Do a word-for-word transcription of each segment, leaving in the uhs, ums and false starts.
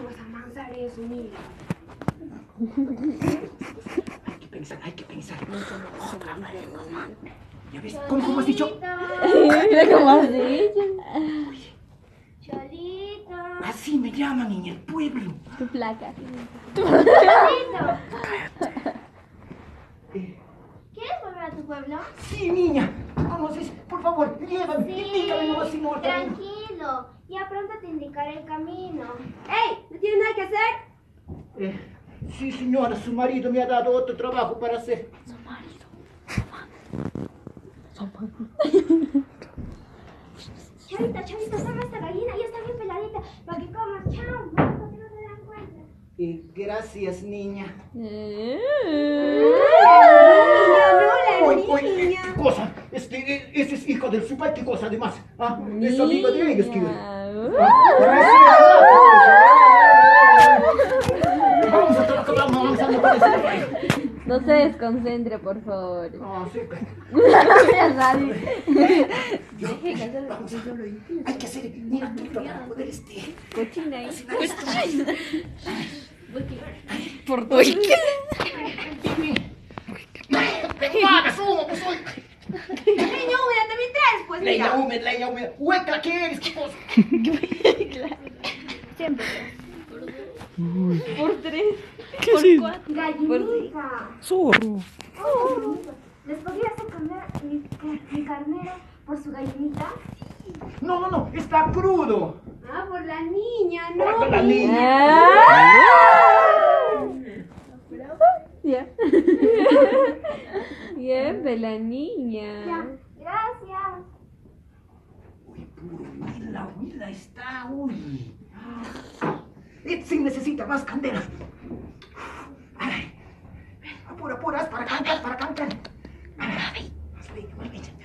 vas a amansar eso, mira? Hay que pensar, hay que pensar. ¿Ya ves? ¿Cómo, cómo has dicho? Mira cómo has dicho. Cholito. Así me llaman en el pueblo. Tu placa. Cholito. Eh, ¿Quieres volver a tu pueblo? sí, niña. ¿Conoces? Por favor, llévame. Indícame nomás si no. Tranquilo. Ya pronto te indicaré el camino. ¡Ey! ¿No tienes nada que hacer? Eh, sí, señora, su marido me ha dado otro trabajo para hacer. Su marido. Chavita, chavita, toma esta gallina. Ya está bien peladita. Para que comas. Chao. Vamos, que no se dan cuenta. Eh, gracias, niña. Eh. Oye, oye, ¿qué cosa? Este, eh, ese es hijo del super, ¿qué cosa además? Ah, es amigo de ellos, que... Vamos a trabajar, vamos avanzando por eso. No se desconcentre, por favor. Ah, sí. Ya nadie. Yo, vamos a... Hay que hacer... Mira, tú para poder este... Cochina ahí. cocinar esto. Por tu. Uy, ¿qué? ¡No hagas humo, pues soy! Leña húmeda también traes, pues Leña mira. húmeda, leña húmeda. ¡Hueca, qué eres! ¿Qué cosa? Siempre. Por tres. ¿Qué Por es eso? cuatro. Gallinita. Zorro. Oh, ¿les podrías cambiar mi, mi carnero por su gallinita? No, no, no, está crudo. Ah, por la niña, no. Por la niña. Ya. Bien, de la niña. Ya, gracias. Uy, puro huila, huila está, uy. Sí necesita más candela. Ay, apura, apura, haz para cantar, para cantar. Ay, más leña, más leña.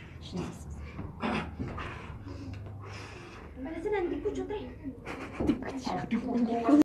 Parece el anticucho, trae. Anticucho.